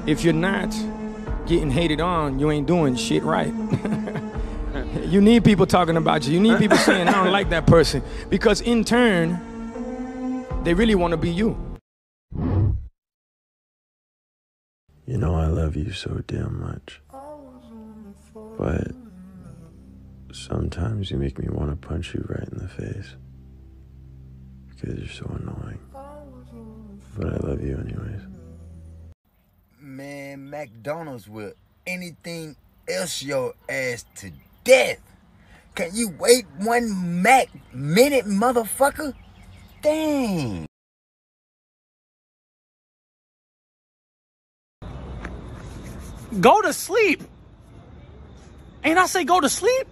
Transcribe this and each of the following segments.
if you're not getting hated on, you ain't doing shit right. You need people talking about you. You need people saying, I don't like that person. Because in turn, they really want to be you. You know I love you so damn much. But sometimes you make me want to punch you right in the face. Because you're so annoying. But I love you anyways. Man, McDonald's will anything else your ass to death. Can you wait 1 minute, motherfucker? Dang. Go to sleep. Ain't I say go to sleep?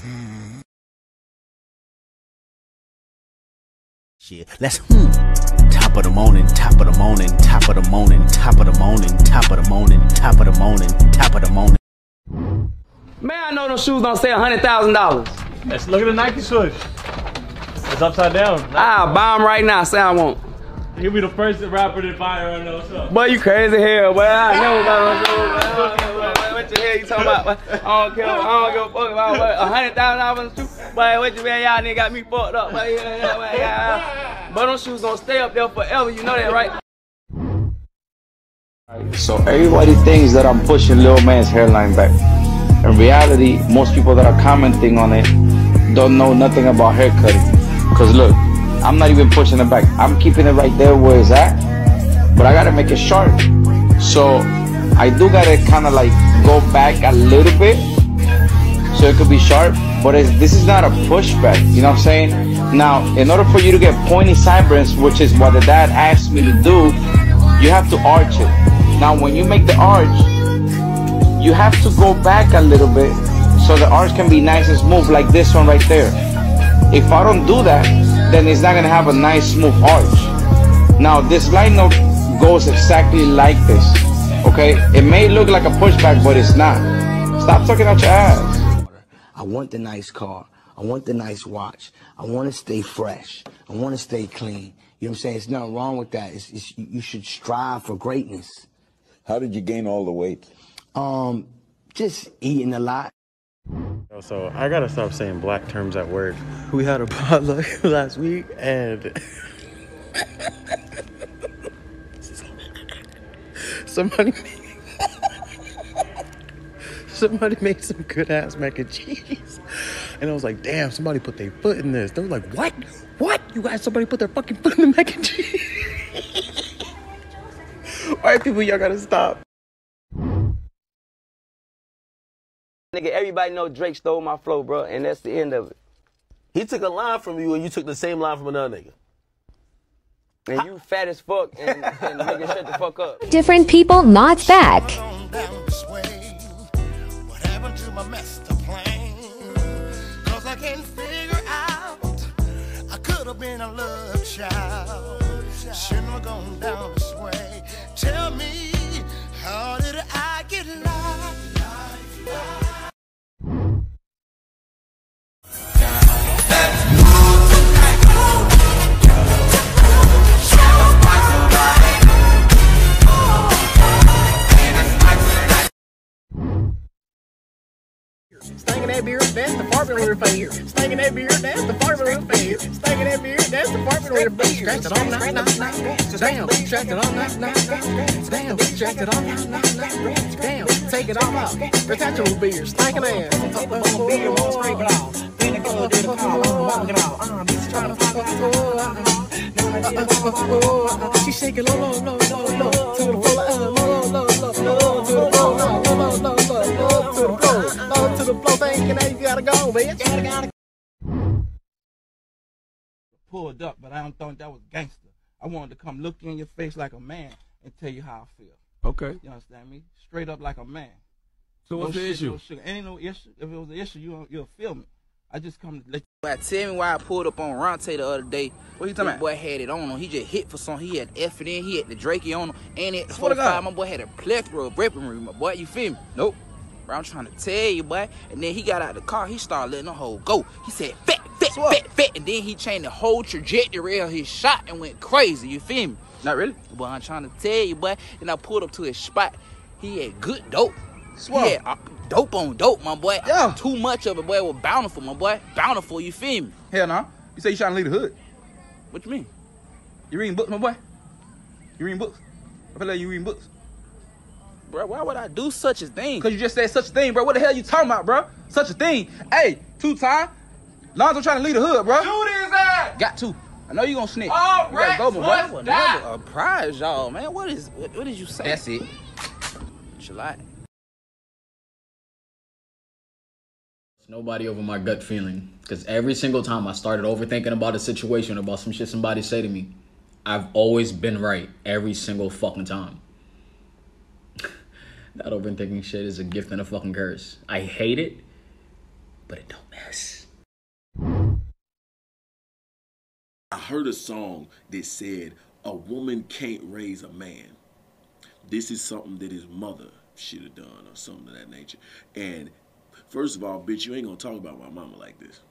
Shit, let's top of the morning, top of the morning, top of the morning, top of the morning, top of the morning, top of the morning, top of the morning. Man, I know those shoes don't say $100,000. Let's look at the Nike swoosh. It's upside down. I'll buy them right now. Say I won't. You'll be the first rapper to buy her on those stuff. Boy, you crazy hell, boy. I never buy those shoes. What the hell you talking about? Boy? I don't care. I don't give a fuck about $100,000 shoes. Boy, what you man? Y'all nigga got me fucked up. Boy, but those shoes gonna stay up there forever. You know that, right? So everybody thinks that I'm pushing Lil Man's hairline back. In reality, most people that are commenting on it don't know nothing about hair cutting. Cause look, I'm not even pushing it back. I'm keeping it right there where it's at, but I gotta make it sharp. So I do gotta kind of like go back a little bit so it could be sharp, but this is not a pushback, you know what I'm saying? Now, in order for you to get pointy sideburns, which is what the dad asked me to do, you have to arch it. Now, when you make the arch, you have to go back a little bit so the arch can be nice and smooth like this one right there. If I don't do that, then it's not gonna have a nice smooth arch. Now this line note goes exactly like this, okay? It may look like a pushback, but it's not. Stop talking out your ass. I want the nice car. I want the nice watch. I want to stay fresh. I want to stay clean. You know what I'm saying? There's nothing wrong with that. You should strive for greatness. How did you gain all the weight? Just eating a lot. So I gotta stop saying black terms at work. We had a potluck last week and somebody made some good ass mac and cheese. And I was like, damn, somebody put their foot in this. They were like, what? What? You guys, somebody put their fucking foot in the mac and cheese? White people, y'all gotta stop. Nigga, everybody know Drake stole my flow, bro, and that's the end of it. He took a line from you and you took the same line from another nigga. And you fat as fuck and nigga shut the fuck up. Different people, not back. What happened to my master plan? Cause I can't figure out. I could have been a love child. Shouldn't have gone down this way. Tell me, how did I get lost? Stinking that beer, that's the fart with her face. Stinking that beer, that's the fart with her face. Stinking that beer, that's the fart with her face. Scratch it on, knock, knock, knock. Damn, scratch it on, knock, knock, knock. Damn, scratch it on, knock, knock, knock. Damn, take it all out. Retachable beer, stinking ass. Beer, won't scrape it off. Then it goes to the car, walk it out. Bitch trying to fuck up. She shaking low, low, low, low, low. To the floor, low, low, low, low, low. To the floor, low, low, low, low, low. To the floor, low, to the floor. Thinking that you gotta go, bitch. Gotta. Pulled up, but I don't think that was gangster. I wanted to come look you in your face like a man and tell you how I feel. Okay. You understand me? Straight up like a man. So what's the issue? No sugar. Ain't no issue. If it was an issue, you'll feel me. I just come to let you. Tell me why I pulled up on Ronte the other day. What you talking about? Boy had it on him. He just hit for something. He had F it in. He had the Drakey on him. And at 45, my boy had a plethora of weapon room. My boy, you feel me? Nope. Bro, I'm trying to tell you, boy. And then he got out the car. He started letting the hole go. He said, fat. And then he changed the whole trajectory of his shot and went crazy. You feel me? Not really. Boy, I'm trying to tell you, boy. And I pulled up to his spot. He had good dope. Swell. He had dope on dope, my boy. Yeah. Too much of it, boy. It was bountiful, my boy. Bountiful, you feel me? Hell no. You say you trying to leave the hood. What you mean? You reading books, my boy? You reading books? I feel like you reading books. Bro, why would I do such a thing? Because you just said such a thing, bro. What the hell you talking about, bro? Such a thing. Hey, 2-time. Lonzo trying to leave the hood, bro. Shoot his ass! Got to. I know you gonna snitch. All You gotta go, my boy. what's that? A prize, y'all, man. What did you say? That's it. July. Nobody over my gut feeling, because every single time I started overthinking about a situation, about some shit somebody say to me, I've always been right every single fucking time. That overthinking shit is a gift and a fucking curse. I hate it, but it don't mess. I heard a song that said a woman can't raise a man. This is something that his mother should have done or something of that nature. And first of all, bitch, you ain't gonna talk about my mama like this.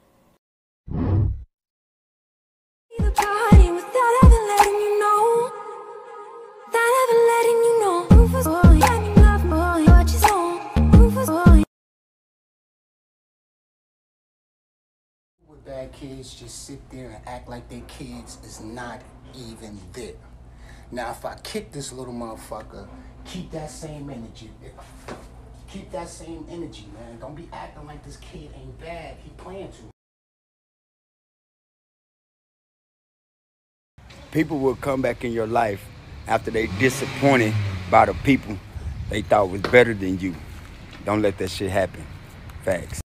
Bad kids just sit there and act like their kids is not even there. Now, if I kick this little motherfucker, keep that same energy. Keep that same energy, man. Don't be acting like this kid ain't bad. He playing too. People will come back in your life after they disappointed by the people they thought was better than you. Don't let that shit happen. Facts.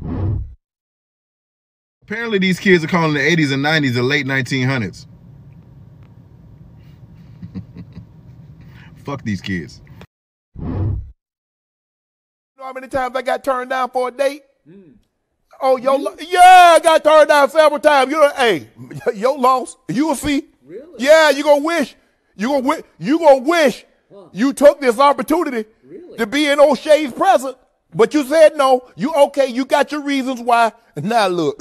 Apparently these kids are calling the 80s and 90s the late 1900s. Fuck these kids. You know how many times I got turned down for a date? Oh, yeah, I got turned down several times. You know, hey, your loss, you will see. Really? Yeah, you gonna wish you took this opportunity to be in O'Shea's presence, but you said no. You okay? You got your reasons why. Now look,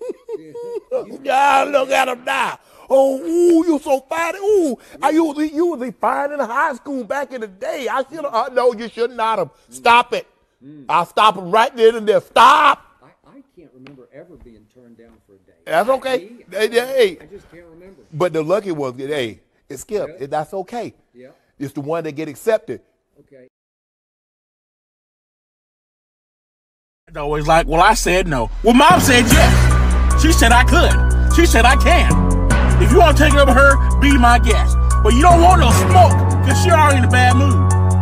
look at him now. Oh, ooh, you so fine. Ooh, you was fine in high school back in the day. I should have. No, you should not have. Stop it. I'll stop him right there and there. Stop. I can't remember ever being turned down for a date. That's okay. Hey, I just can't remember. But the lucky ones, hey, it's Skip. Yeah. That's okay. Yeah. It's the one that get accepted. Okay. Always like, well, I said no. Well, Mom said yes. She said I could. She said I can. If you want to take it over her, be my guest. But you don't want no smoke, because she already in a bad mood.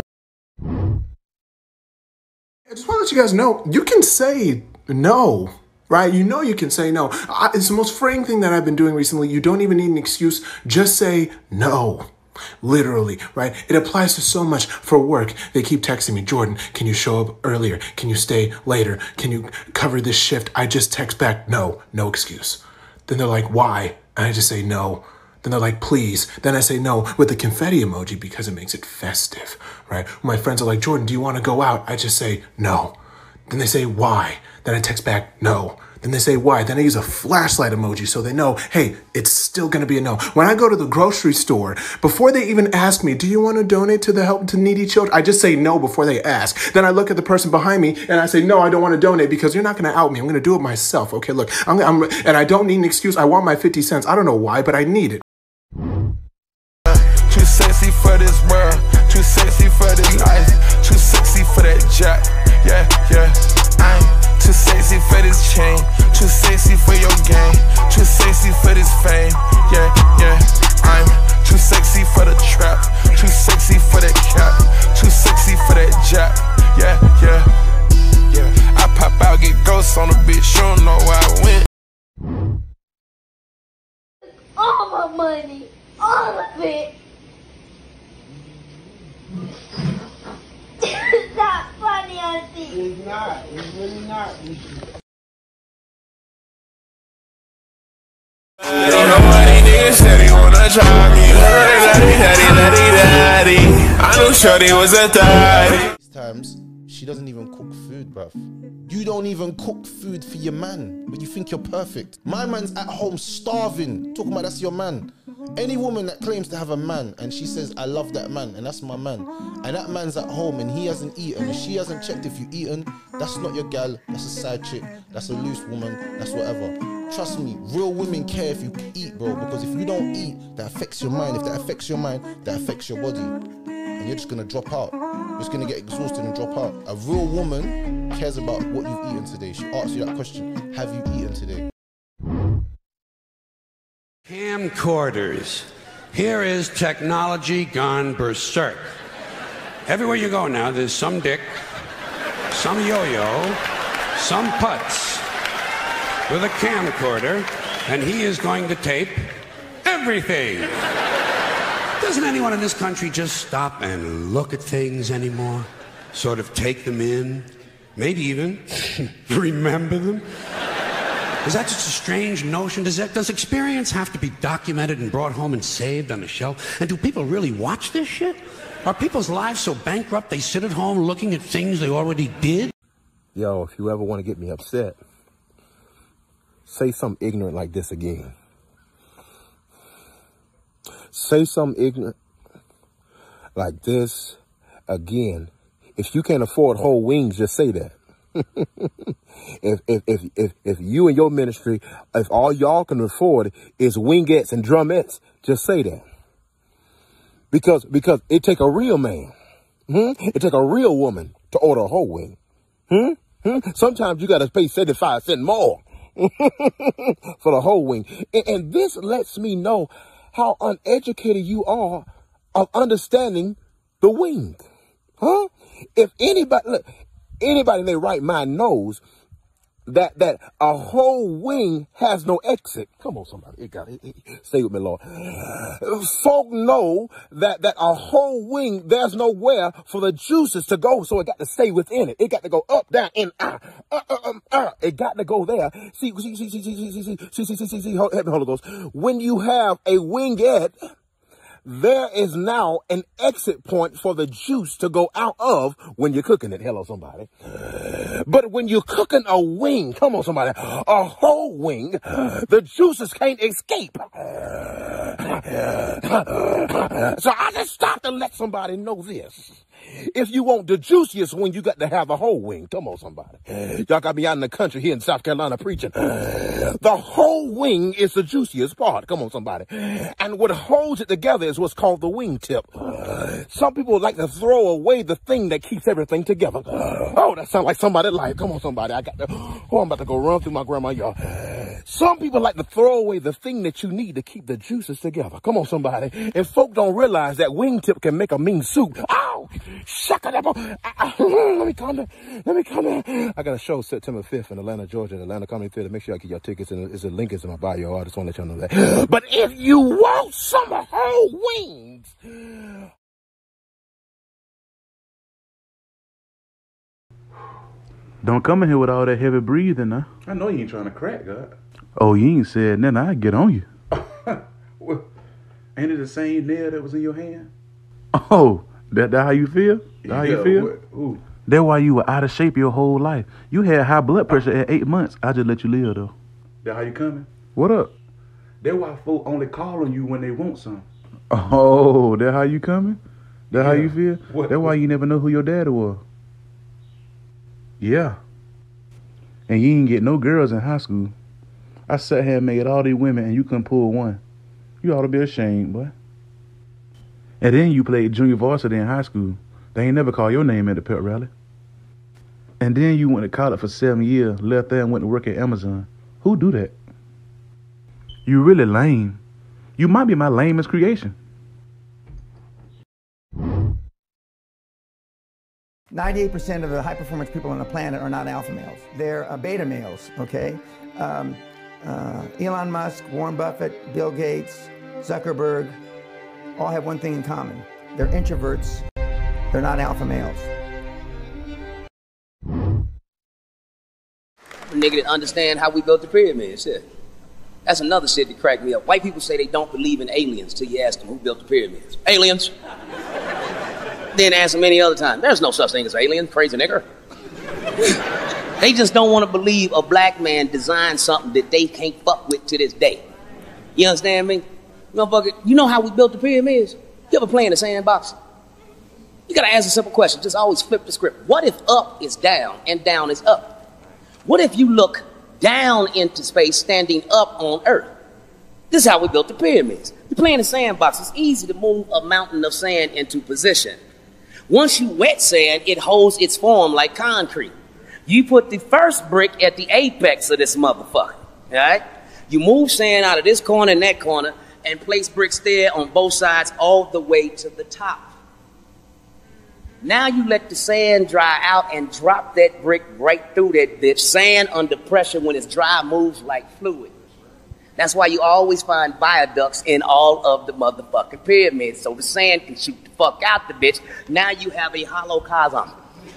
I just want to let you guys know, you can say no, right? You know you can say no. It's the most freeing thing that I've been doing recently. You don't even need an excuse. Just say no. Literally, right? It applies to so much for work. They keep texting me, Jordan, can you show up earlier? Can you stay later? Can you cover this shift? I just text back, no excuse. Then they're like, why? And I just say no. Then they're like, please. Then I say no with the confetti emoji because it makes it festive, right? When my friends are like, Jordan, do you want to go out? I just say no. Then they say, why? Then I text back, no. Then they say, why? Then I use a flashlight emoji so they know, hey, it's still going to be a no. When I go to the grocery store, before they even ask me, do you want to donate to the help to needy children? I just say no before they ask. Then I look at the person behind me and I say, no, I don't want to donate because you're not going to out me. I'm going to do it myself. Okay, look, and I don't need an excuse. I want my 50 cents. I don't know why, but I need it. Too sexy for this world. Too sexy for this life. Too sexy for that jack. Yeah. I'm too sexy for this chain. Too sexy for your game. Too sexy for this fame. Yeah. I'm too sexy for the trap. Too sexy for that cap. Too sexy for that jack. Yeah. I pop out, get ghosts on the bitch. You don't know where I went. All my money. All of it. It's not funny, Auntie. It's not. It's really not. I don't know why these niggas said he wanna try me. I knew Shorty was a thotty. Times She doesn't even cook food, bruv. You don't even cook food for your man, but you think you're perfect. My man's at home starving, talking about that's your man. Any woman that claims to have a man and she says, I love that man and that's my man, and that man's at home and he hasn't eaten, and she hasn't checked if you've eaten, that's not your gal, that's a side chick, that's a loose woman, that's whatever. Trust me, real women care if you eat, bro, because if you don't eat, that affects your mind. If that affects your mind, that affects your body. And you're just gonna drop out. You're just gonna get exhausted and drop out. A real woman cares about what you've eaten today. She asks you that question, have you eaten today? Camcorders. Here is technology gone berserk. Everywhere you go now, there's some dick, some yo-yo, some putz with a camcorder, and he is going to tape everything. Doesn't anyone in this country just stop and look at things anymore? Sort of take them in? Maybe even remember them? Is that just a strange notion? Does experience have to be documented and brought home and saved on a shelf? And do people really watch this shit? Are people's lives so bankrupt they sit at home looking at things they already did? Yo, if you ever want to get me upset, say something ignorant like this again. Say something ignorant like this again. If you can't afford whole wings, just say that. If you and your ministry, if all y'all can afford is wingettes and drumettes, just say that. Because it take a real man. It take a real woman to order a whole wing. Sometimes you got to pay 75 cents more for the whole wing. And this lets me know how uneducated you are of understanding the wing. If anybody, look, anybody in their right mind knows that a whole wing has no exit. Come on, somebody. Stay with me, Lord. Folk know that a whole wing, there's nowhere for the juices to go, so it got to stay within it. It got to go up, down, in, It got to go there. See, help me, Holy Ghost. When you have a wingette, there is now an exit point for the juice to go out of when you're cooking it. Hello, somebody. But when you're cooking a wing, come on, somebody, a whole wing, the juices can't escape. So I just stopped to let somebody know this. If you want the juiciest wing, you got to have a whole wing. Come on, somebody. Y'all got me out in the country here in South Carolina preaching. The whole wing is the juiciest part. Come on, somebody. And what holds it together is what's called the wing tip. Some people like to throw away the thing that keeps everything together. Oh, that sounds like somebody like, come on, somebody. I'm about to go run through my grandma's yard. Some people like to throw away the thing that you need to keep the juices together. Come on, somebody. And folk don't realize that wingtip can make a mean soup. Ow! Shut it up. Let me calm down. I got a show September 5th in Atlanta, Georgia, at Atlanta Comedy Theater. Make sure I get your tickets. And it's a link in my bio. I just want to let y'all know that. But if you want some whole wings, don't come in here with all that heavy breathing, huh? I know you ain't trying to crack, God. Oh, you ain't said nothing. I get on you. Well, ain't it the same nail that was in your hand? Oh, that how you feel? That how you feel? That's why you were out of shape your whole life. You had high blood pressure at 8 months. I just let you live, though. That how you coming? What up? That's why folk only call on you when they want something. Oh, that how you coming? That how you feel? That's why you never know who your daddy was. Yeah. And you didn't get no girls in high school. I sat here and made all these women and you couldn't pull one. You ought to be ashamed, boy. And then you played junior varsity in high school. They ain't never called your name at the pep rally. And then you went to college for 7 years, left there and went to work at Amazon. Who do that? You really lame. You might be my lamest creation. 98% of the high-performance people on the planet are not alpha males. They're beta males, okay? Elon Musk, Warren Buffett, Bill Gates, Zuckerberg, all have one thing in common. They're introverts. They're not alpha males. Nigga didn't understand how we built the pyramids. Shit. That's another shit that cracked me up. White people say they don't believe in aliens till you ask them who built the pyramids. Aliens. Then ask them any other time. There's no such thing as aliens, crazy nigger. They just don't want to believe a black man designed something that they can't fuck with to this day. You understand me? Motherfucker, you know how we built the pyramids? You ever play in the sandbox? You gotta ask a simple question. Just always flip the script. What if up is down and down is up? What if you look down into space standing up on Earth? This is how we built the pyramids. You play in the sandbox. It's easy to move a mountain of sand into position. Once you wet sand, it holds its form like concrete. You put the first brick at the apex of this motherfucker, all right? You move sand out of this corner and that corner and place bricks there on both sides all the way to the top. Now you let the sand dry out and drop that brick right through that bitch. Sand under pressure when it's dry moves like fluid. That's why you always find viaducts in all of the motherfucking pyramids, so the sand can shoot the fuck out the bitch. Now you have a hollow chasm.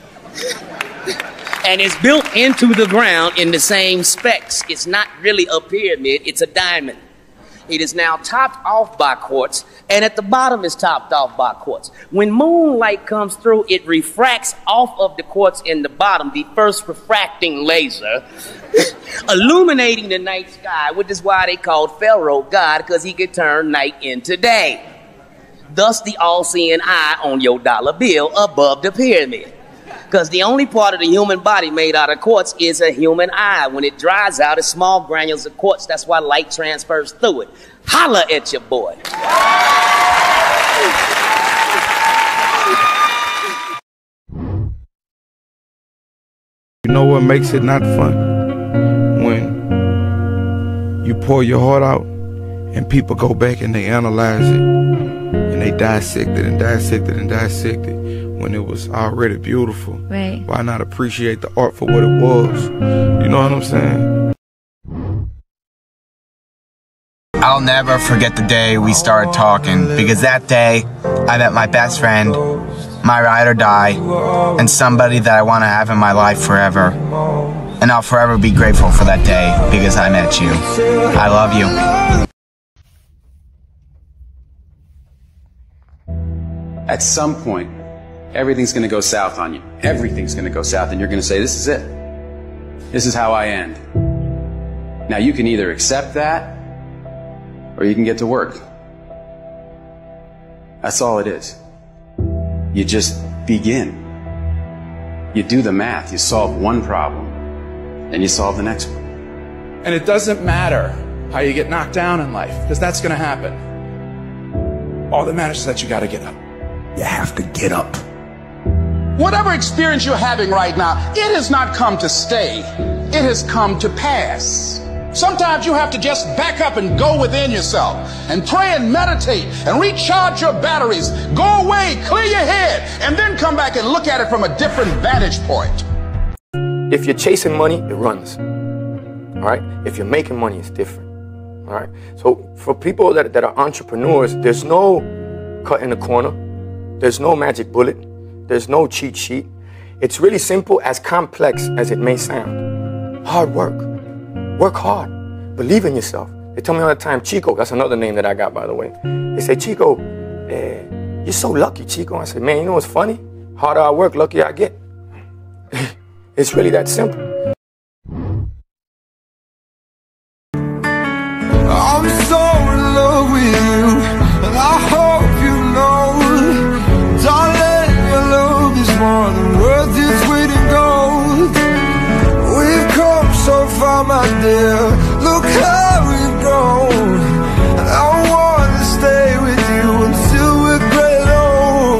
And it's built into the ground in the same specs. It's not really a pyramid, it's a diamond. It is now topped off by quartz, and at the bottom is topped off by quartz. When moonlight comes through, it refracts off of the quartz in the bottom, the first refracting laser, illuminating the night sky, which is why they called Pharaoh God, because he could turn night into day. Thus the all-seeing eye on your dollar bill above the pyramid. Because the only part of the human body made out of quartz is a human eye. When it dries out, it's small granules of quartz. That's why light transfers through it. Holla at your boy. You know what makes it not fun? When you pour your heart out and people go back and they analyze it and they dissect it and dissect it and dissect it. When it was already beautiful. Right. Why not appreciate the art for what it was? You know what I'm saying? I'll never forget the day we started talking, because that day I met my best friend, my ride or die, and somebody that I want to have in my life forever. And I'll forever be grateful for that day because I met you. I love you. At some point, everything's going to go south on you. Everything's going to go south, and you're going to say, this is it. This is how I end. Now, you can either accept that, or you can get to work. That's all it is. You just begin. You do the math. You solve one problem, and you solve the next one. And it doesn't matter how you get knocked down in life, because that's going to happen. All that matters is that you got to get up. You have to get up. Whatever experience you're having right now, it has not come to stay. It has come to pass. Sometimes you have to just back up and go within yourself and pray and meditate and recharge your batteries. Go away, clear your head, and then come back and look at it from a different vantage point. If you're chasing money, it runs. All right? If you're making money, it's different. All right? So for people that are entrepreneurs, there's no cut in the corner. There's no magic bullet. There's no cheat sheet. It's really simple, as complex as it may sound. Hard work. Work hard. Believe in yourself. They tell me all the time, Chico, that's another name that I got, by the way. They say, Chico, you're so lucky, Chico. I said, man, you know what's funny? Harder I work, luckier I get. It's really that simple. I'm so in love with you, and I hope you know, darling, your love is more than worth its weight in gold. We've come so far, my dear, look how we've grown, and I want to stay with you until we're great old.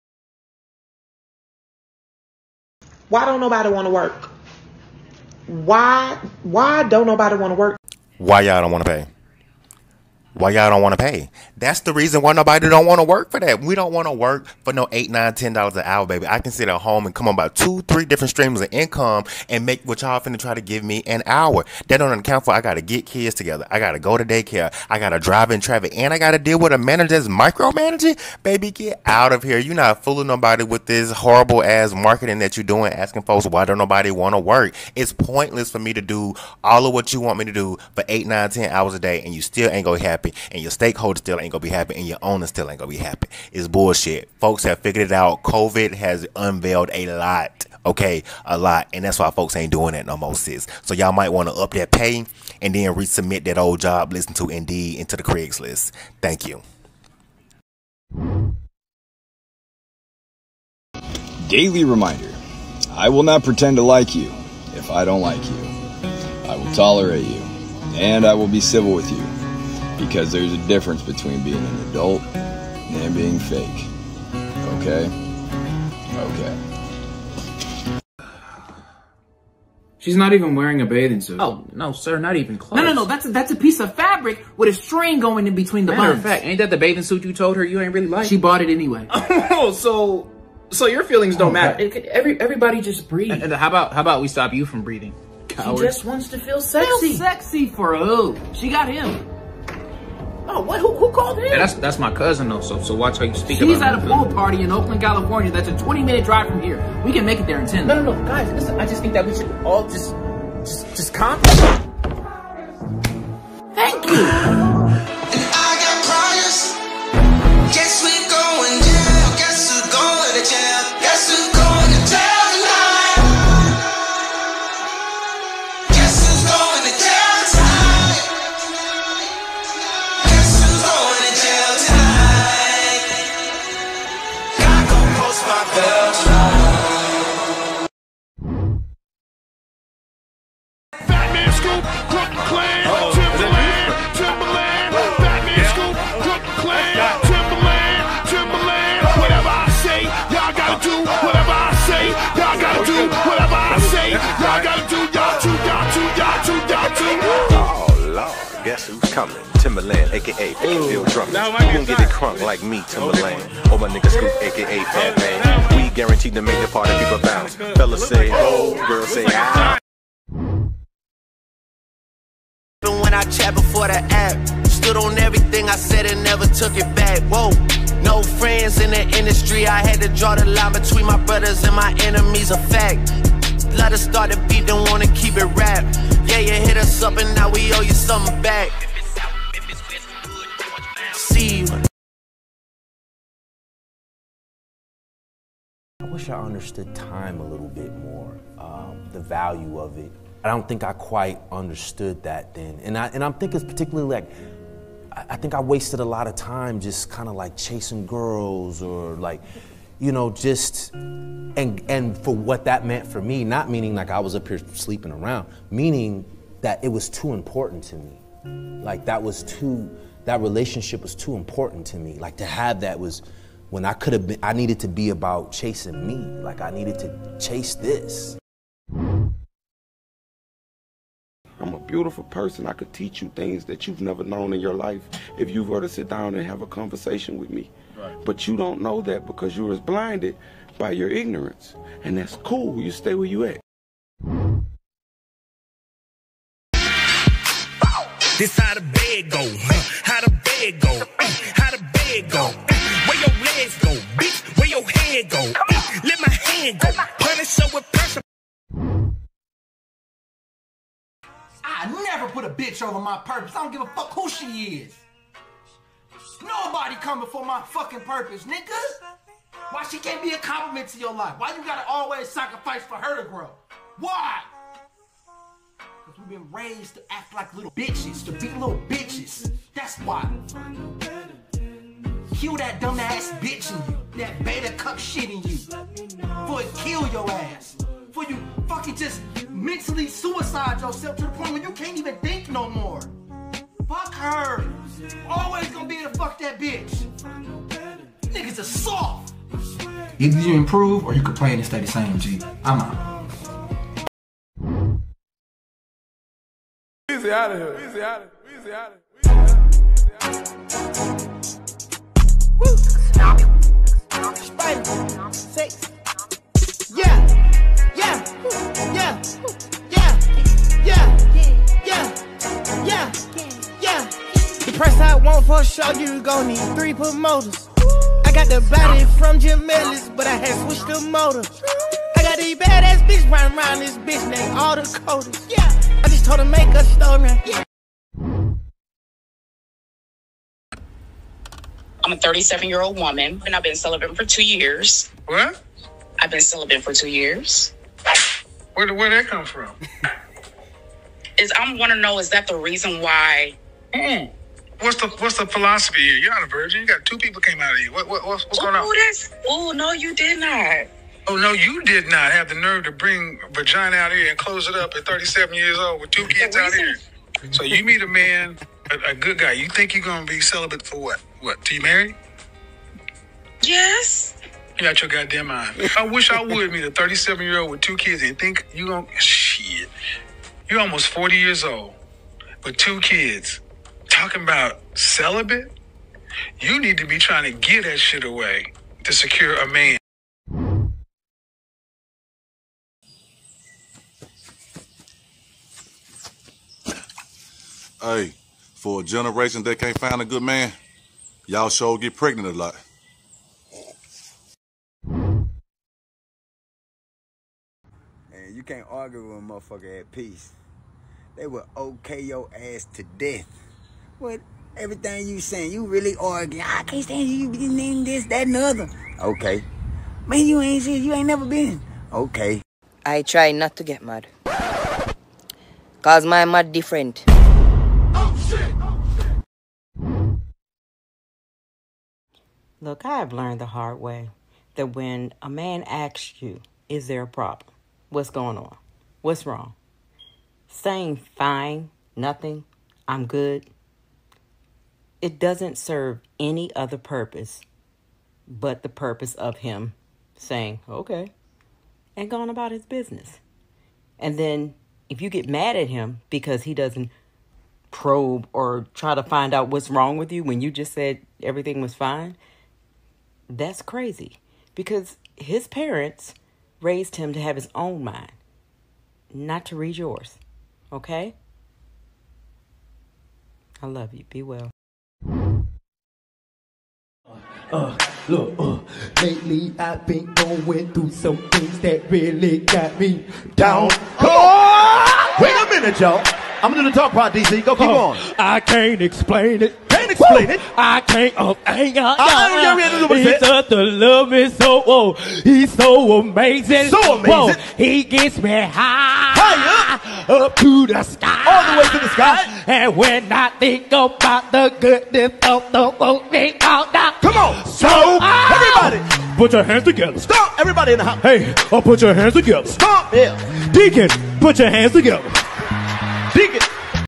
Why don't nobody want to work? Why don't nobody want to work? Why y'all don't want to pay? Why y'all don't want to pay? That's the reason why nobody don't want to work for that. We don't want to work for no $8, $9, $10 an hour, baby. I can sit at home and come on about 2, 3 different streams of income and make what y'all finna try to give me an hour. That don't account for I got to get kids together. I got to go to daycare. I got to drive in traffic. And I got to deal with a manager that's micromanaging. Baby, get out of here. You're not fooling nobody with this horrible ass marketing that you're doing, asking folks why don't nobody want to work. It's pointless for me to do all of what you want me to do for 8, 9, 10 hours a day and you still ain't gonna be happy. happy, and your stakeholders still ain't gonna be happy, and your owner still ain't gonna be happy. It's bullshit. Folks have figured it out. COVID has unveiled a lot. Okay, a lot, and that's why folks ain't doing that no more, sis. So y'all might want to up that pay and then resubmit that old job listing to Indeed into the Craigslist. Thank you. Daily reminder. I will not pretend to like you if I don't like you. I will tolerate you, and I will be civil with you, because there's a difference between being an adult and being fake. Okay? Okay. She's not even wearing a bathing suit. Oh, no, sir, not even close. No, that's a piece of fabric with a string going in between the Matter buns. of fact, ain't that the bathing suit you told her you ain't really like? She bought it anyway. Oh, so your feelings don't matter. Everybody just breathe. And how about we stop you from breathing? Coward. She just wants to feel sexy. Feel sexy for who? She got him. Oh, what? Who called him? Yeah, that's my cousin though. So watch how you speak She's about her. She's at a pool party in Oakland, California. That's a 20-minute drive from here. We can make it there in 10 minutes. No, guys, listen. I just think that we should all just calm down. Thank you. I got priors. Guess we going down. Guess who's going to jail? Guess who's going to jail tonight? Guess who's going to jail tonight? Guess who's going to jail tonight? Gotta go post my bail tonight. Batman Scoop, Brooklyn Clan, Timberland, Batman Scoop, Brooklyn Clan, Timberland, whatever I say, y'all gotta do, whatever I say, y'all gotta do, whatever I say, y'all gotta do, y'all too. Oh Lord, guess who's coming? Timberland, aka Field Drummers. You gon' get it crunk like me, Timberland. Or my nigga Scoop, aka Fat Man. We guaranteed to make the party people bounce. Fellas say, oh, girls say, ah. When I chat before the app, stood on everything I said and never took it back. Whoa, no friends in the industry. I had to draw the line between my brothers and my enemies. A fact. Let us start the beat, don't wanna keep it rap. Yeah, you hit us up and now we owe you something back. See you. I wish I understood time a little bit more, the value of it. I don't think I quite understood that then. And I'm thinking particularly like, I think I wasted a lot of time just kind of like chasing girls or like, you know, just, and for what that meant for me, not meaning like I was up here sleeping around, meaning that it was too important to me. Like that relationship was too important to me. Like to have that was when I needed to be about chasing me. Like I needed to chase this. I'm a beautiful person. I could teach you things that you've never known in your life if you were to sit down and have a conversation with me. Right. But you don't know that because you was blinded by your ignorance. And that's cool. You stay where you at. This how the bed go, how the bed go, how the bed go, where your legs go, bitch, where your head go, let my hand go, punish her with pressure. I never put a bitch over my purpose. I don't give a fuck who she is. Nobody come before my fucking purpose, nigga. Why she can't be a compliment to your life? Why you gotta always sacrifice for her to grow? Why? Because we've been raised to act like little bitches, to be little bitches. That's why. Kill that dumbass bitch in you, that beta cuck shit in you. For it kill your ass. For you fucking just mentally suicide yourself to the point where you can't even think no more. Fuck her. Always gonna be able to fuck that bitch. Niggas are soft. Either you improve or you complain and stay the same, G. I'm out. Easy out of here. Easy out of here. Easy out of here. Spider. 6. Yeah. The price I want for a show, you gon' need 3 promoters. I got the body from Jim Ellis, but I had switched the motor. I got these badass bitch running around this bitch named all the coders. I just told her make a story. I'm a 37-year-old woman, and I've been celibate for 2 years. What? I've been celibate for 2 years. Where that come from? I want to know, is that the reason why? What's the philosophy here? You're not a virgin. You got 2 people came out of you. What's going on? Oh, no, you did not. Oh, no, you did not have the nerve to bring vagina out here and close it up at 37 years old with 2 kids out here. So you meet a man, a good guy. You think you're going to be celibate for what? What, till you married? Yes. You got your goddamn mind. I wish I would meet a 37-year-old with 2 kids and think you going to... Shit. You're almost 40 years old with 2 kids. Talking about celibate? You need to be trying to get that shit away to secure a man. Hey, for a generation that can't find a good man, y'all sure get pregnant a lot. And you can't argue with a motherfucker at peace. They will okay your ass to death. What? Everything you saying, you really arguing. I can't stand you being this, that, and the other. Okay. Man, you ain't never been. Okay. I try not to get mad. Cause my mad different. Look, I have learned the hard way that when a man asks you, is there a problem? What's going on? What's wrong? Saying fine, nothing, I'm good, it doesn't serve any other purpose but the purpose of him saying, okay, and going about his business. And then if you get mad at him because he doesn't probe or try to find out what's wrong with you when you just said everything was fine, that's crazy. Because his parents raised him to have his own mind, not to read yours. Okay? I love you. Be well. Look, lately I've been going through some things that really got me down. Come on! Wait a minute, y'all. I'm gonna do the talk part, DC. Go, keep on. I can't explain it. Can't explain it. I can't. He's just to love me so. Whoa, he's so amazing. So amazing. Whoa, he gets me higher up to the sky. All the way to the sky. And when I think about the goodness of the world, they all down. Come on. So everybody, put your hands together. Stop. Everybody in the house. Hey, put your hands together. Stop. Yeah. Deacon, put your hands together. Deacon.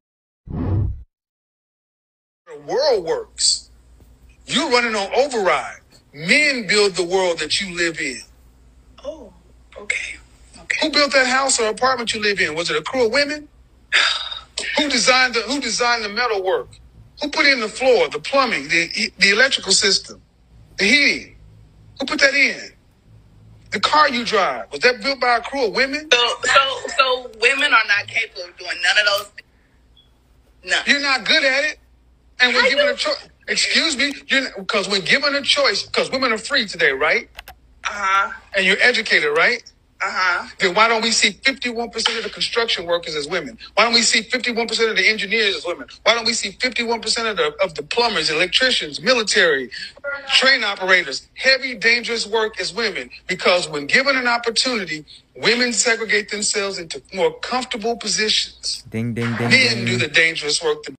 The world works. You're running on override. Men build the world that you live in. Oh, okay. Who built that house or apartment you live in? Was it a crew of women? Who designed the metal work? Who put in the floor, the plumbing, the electrical system, the heating? Who put that in? The car you drive, was that built by a crew of women? So women are not capable of doing none of those things. No. You're not good at it. And when given a choice, excuse me, because when given a choice, because women are free today, right? Uh-huh. And you're educated, right? Uh-huh. Then why don't we see 51% of the construction workers as women? Why don't we see 51% of the engineers as women? Why don't we see 51% of the plumbers, electricians, military, train operators, heavy, dangerous work as women? Because when given an opportunity, women segregate themselves into more comfortable positions. Ding, ding, ding. Men do the dangerous work, the